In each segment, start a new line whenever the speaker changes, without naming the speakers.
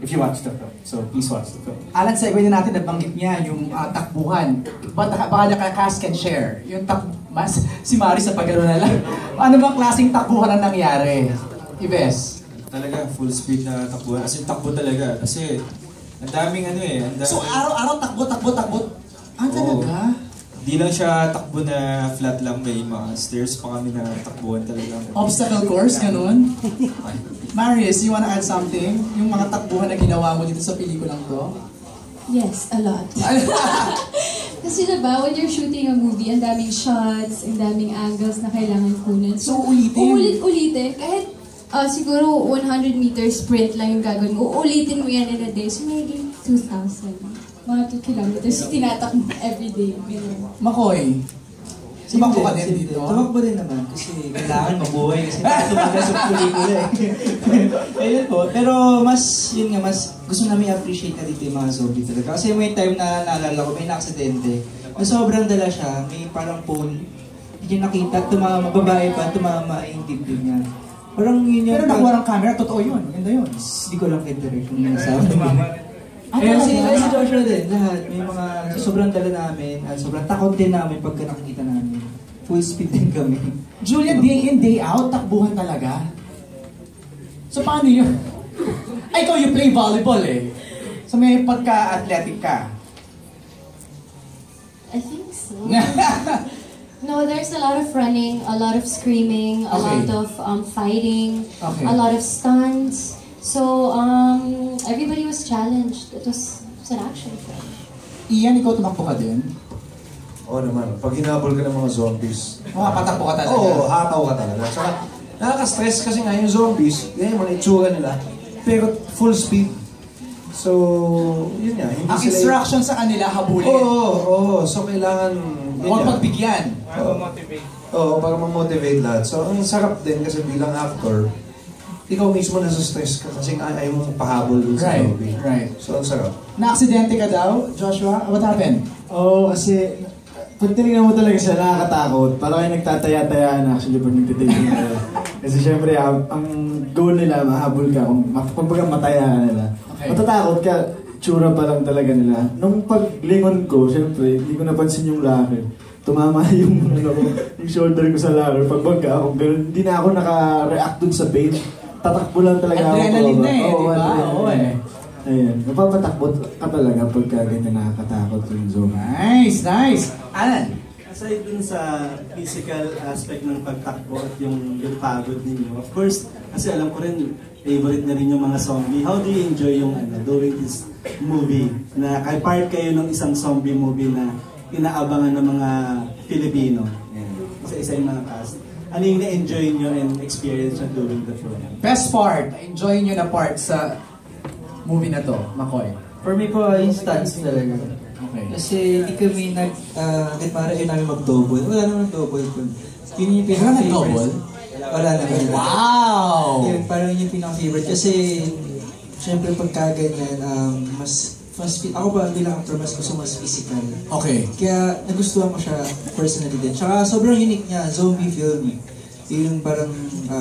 if you watch the film. So please watch the film.
Alan, segue na natin, nabanggit niya yung takbuhan. Baka naka-cast can share. Yung si Mari sa pagano na lang. Ano bang klaseng takbuhan ang nangyari? Ives?
Talaga, full speed na takbuhan. As in, takbo talaga. Kasi, ang daming ano eh.
So araw-araw takbo. Talaga?
Di lang siya takbo na flat lang, may mga stairs pa kami na takbuhan talaga.
Obstacle course, ganun? Marius, you wanna add something? Yung mga takbuhan na ginawa mo dito sa pelikulang to?
Yes, a lot. Kasi diba, when you're shooting a movie, ang daming shots, ang daming angles na kailangan kunin.
So ulitin?
Ulit-ulitin. Kahit siguro 100 meters sprint lang yung gagawin mo. Uulitin mo yan in a day. So maybe 2,000. Mga 2 kilometers, tinatak mo everyday.
Makoy, tumakbo ka din dito?
Tumakbo din naman kasi kailangan mabuhay kasi tumagal sa pelikula eh. Ayun po, pero mas gusto namin i-appreciate na dito yung mga zombie talaga. Kasi may time na naalala ko, may na-aksidente. Na sobrang dala siya, may parang pole. Hindi niya nakita, babae pa, tumama yung dibdib niya. Parang yun yung...
Pero nakuha ng camera, totoo yun. Maganda yun.
Hindi ko lang kindirect kung nasabi. Kaya si Joshua din, lahat, may mga sobrang dala namin, at sobrang takot din namin pagka nakikita namin. Full speed din kami.
Julia, day in, day out, takbuhan talaga? So paano yun? Ay, ikaw you play volleyball eh. So may pagka-athletic ka?
I think so. No, there's a lot of running, a lot of screaming, a lot of fighting, a lot of stunts. So, everybody was challenged. It was an action film.
Ian, ikaw tumakbo ka din?
Oo naman. Pag hinabol ka ng mga zombies.
Patakbo ka talaga?
Oo, hataw ka talaga. Saka, nakaka-stress kasi nga yung zombies, yan yung mga itsura nila, pero full speed. So, yun nga.
Ang instruction sa kanila, habulin?
Oo. So, kailangan...
Huwag pagbigyan.
Para ma-motivate. Oo, para ma-motivate lahat. So, ang sarap din kasi bilang actor, ikaw mismo nasa stress ka kasi ayaw mong pahabol dun sa lobby.
Right.
So, ang sarap.
Na-aksidente ka daw, Joshua? What happened?
Oo, kasi pag tinignan mo talaga siya, nakakatakot. Parang kayo nagtataya-tayaan actually pag nagtitake ka. Kasi syempre, ang goal nila, mahabol ka. Kung baga mataya ka nila. Matatakot ka, tsura pa lang talaga nila. Nung paglingon ko, syempre, hindi ko napansin yung locker. Tumama yung shoulder ko sa locker. Pagbaga ako, hindi na ako naka-react dun sa page. Tatakbo lang talaga ako.
Adrenaline na eh, di ba? Oo eh.
Ayun, napapatakbo ka talaga pagka ganyan nakakatakot yung zombie.
Nice! Alan?
Aside dun sa physical aspect ng pagtakbo at yung pagod ninyo, of course, kasi alam ko rin, favorite na rin yung mga zombie. How do you enjoy yung doing this movie? Na kay part kayo ng isang zombie movie na inaabangan ng mga Pilipino. Isa-isa yung mga cast. Ano yung na-enjoy nyo and experience nyo during the film?
Best part, enjoy nyo na part sa movie na to, Makoy?
For me po, yung stunts talaga.
Okay.
Kasi hindi kami kahit para yun namin mag-double. Wala naman double po. Yun yung pinaka-favorite. Wala naman.
Wow!
Yun, parang yung pinaka-favorite. Kasi, syempre pagka ganyan, mas ako ba bilang actor, mas gusto mas physical.
Okay.
Kaya nagustuhan ko siya personally din. Tsaka sobrang unique niya, zombie film. Yung parang,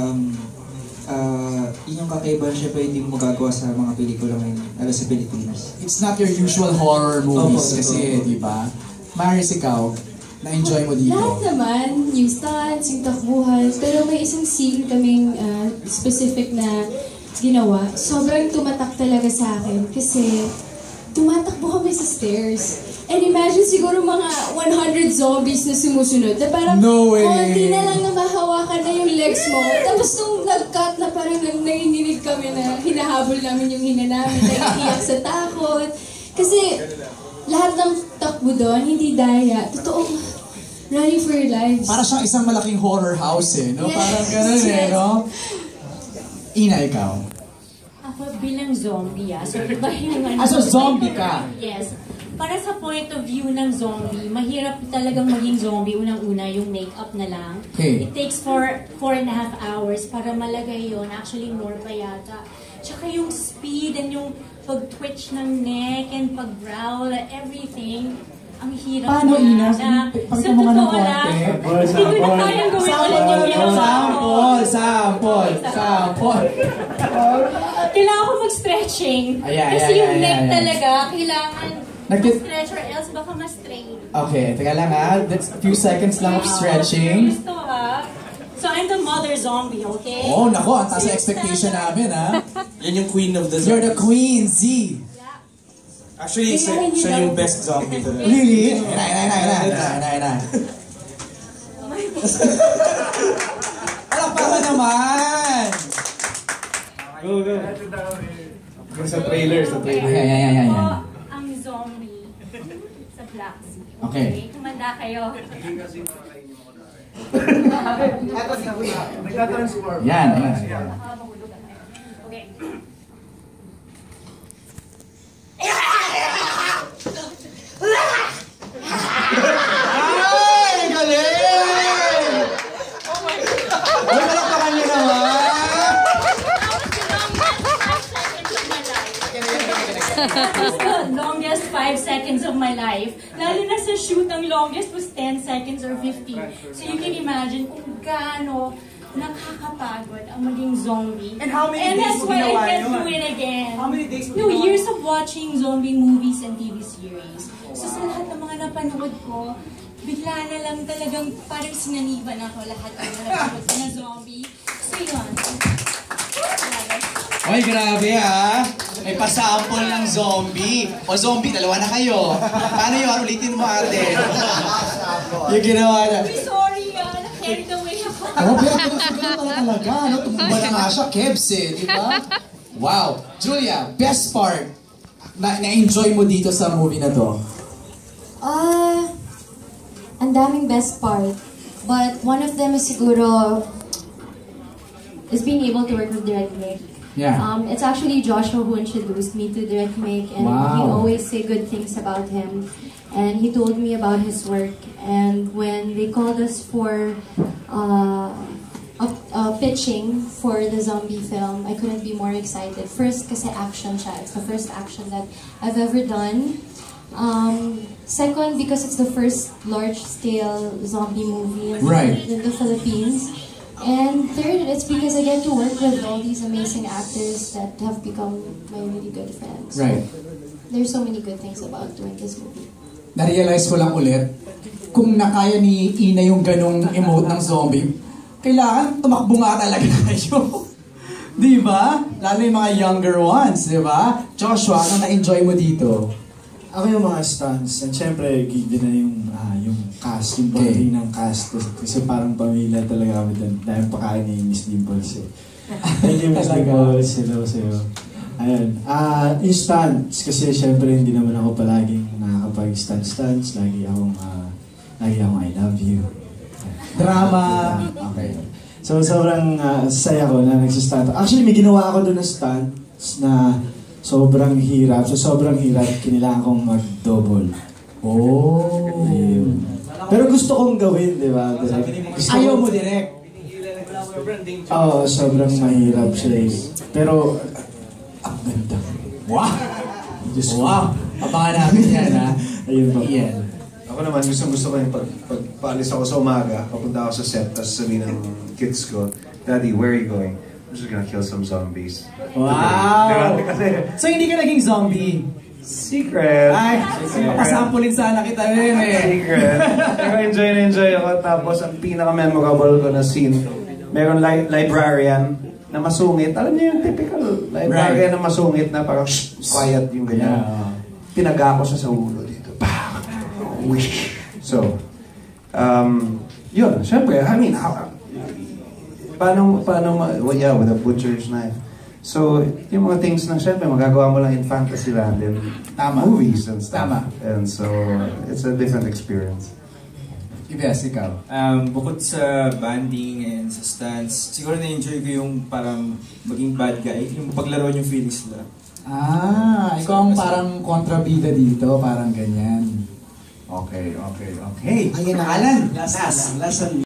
yun yung kakaiba siya pa hindi mo magagawa sa mga pelikula ngayon, sa Pilipinas.
It's not your usual horror movies kasi, di ba? Maris, ikaw, na-enjoy mo dito?
Lahat naman, yung stunts, yung takbuhan, pero may isang scene kaming specific na ginawa. Sobrang tumatak talaga sa akin kasi tumatakbo kami sa stairs. And imagine siguro mga 100 zombies na sumusunod. Na parang,
no way!
konti na lang na mahawakan na yung legs mo. Tapos nung nag-cut na parang nanginginig kami na hinahabol namin yung hina namin, naiiyak sa takot. Kasi lahat ng takbo doon, hindi daya. Totoo, running for your lives.
Para siyang isang malaking horror house eh, no?
Yes,
Parang ganun eh, no? Ina, ikaw?
Ako bilang zombie so iba yung
so zombie ka?
Yes. Para sa point of view ng zombie, mahirap talagang maging zombie. Unang-una, yung makeup na lang.
Okay.
It takes 4.5 hours para malagay yun. Actually, more pa yata. Tsaka yung speed and yung pag-twitch ng neck and pag-growl, everything. Ang hirap
paano, Ina?
Sa
totoo lang,
hindi ko na kayang gawin ulit yung ginawa ko.
Sample!
kailangan ko mag-stretching. Kasi yung neck talaga, kailangan ma-stretch or else baka ma-strain.
Okay, teka lang ha. That's a few seconds lang of stretching.
Gusto ha. So I'm the mother zombie, okay?
Oh, nako, ang taas na expectation namin ha.
Yan yung queen of the
You're the
zombies.
queen, Z.
Actually, siya yung best zombie talaga.
Really? Nay. Palakpakan naman!
Go.
Sa trailer,
Ayan.
Ako ang zombie sa Black Sea.
Okay.
Kumanda kayo.
Yan.
Okay.
Ay, galing! Oh my God! Ay, palakpakan niyo naman!
The longest 5 seconds of my life. Lalo na sa shoot, ang longest was 10 seconds or 15. So you can imagine kung gaano nakakapagod ang maging zombie.
And how many days
that's
mo
why I
ginawa
can't
yun?
do it again.
How many days mo
No,
ginawa?
years of watching zombie movies and TV series. So sa lahat ng mga napanood ko, bigla na lang talagang parang sinaniban ako lahat ng napanood ko na zombie. So yun.
Ay, grabe ha! May pasample ng zombie. O zombie, dalawa na kayo. Paano yun? Ulitin mo ate. Yung ginawa na.
Uy, sorry na-carried away ako.
Oh, pero siguro talaga, no? Tumumba na nga siya, Kebs di ba? Wow! Julia, best part na-enjoy mo dito sa movie na to?
Ang daming best part. But one of them is siguro is being able to work with Direct Make.
Yeah.
It's actually Joshua who introduced me to Direct Make, and he always say good things about him. And he told me about his work. And when they called us for pitching for the zombie film, I couldn't be more excited. First, kasi action siya. It's the first action that I've ever done. Second, because it's the first large-scale zombie movie in the Philippines. And third, it's because I get to work with all these amazing actors that have become my really good friends.
Right.
There's so many good things about doing this movie.
Na-realize ko lang ulit, kung nakaya ni Ina yung ganong emote ng zombie, kailangan tumakbo nga talaga kayo. Di ba? Lalo yung mga younger ones, di ba? Joshua, ano na-enjoy mo dito?
Ako yung mga stunts, and syempre, gig din na yung cast, yung bonding ng cast. Kasi parang pamilya talaga kami doon. Dahil pakain ni Miss Dimples eh. Thank you, Miss Dimples. Hello sa'yo. Ayun. Yung stunts, kasi syempre hindi naman ako palaging nakakapag-stunts. Lagi akong I love you.
Drama.
Okay. So sobrang saya ko na nagsistunt. Actually, may ginawa ako doon na stunts na sobrang hirap. So sobrang hirap, kailangan kong mag-double. Oh. Ayun. Pero gusto kong gawin, di ba?
Ayaw mo direct.
Oo, sobrang mahirap siya eh. Pero, ang ganda.
Wow! Wow! Abangan namin yan, ha?
Ayun ba?
Yan.
Ako naman, gusto ko yung pagpaalis ako sa umaga, papunta ako sa set, tapos sabihin ng kids ko, Daddy, where are you going? I'm just gonna kill some zombies.
Wow!
Kasi,
So hindi ka naging zombie?
secret!
Ay, pasampulin sana kita rin eh.
Secret. Pero enjoy ako. Tapos ang pinaka-memorable ko na scene, meron librarian na masungit. Alam niyo yung typical librarian na masungit na parang quiet yung ganyan. Tinaga ko siya sa ulo dito. Wish. So, yun. Siyempre, I mean, with a butcher's knife. So, yung mga things na syempre magagawa mo lang in fantasy land and movies and stuff.
Tama.
And so, it's a different experience.
Ibes, ikaw?
Bukod sa banding and sa stunts, siguro na-enjoy ko yung parang maging bad guy, yung paglaro yung feelings nila.
Ikaw ang parang kontrabida dito, parang ganyan. Okay. Ayun na, Alan.
Last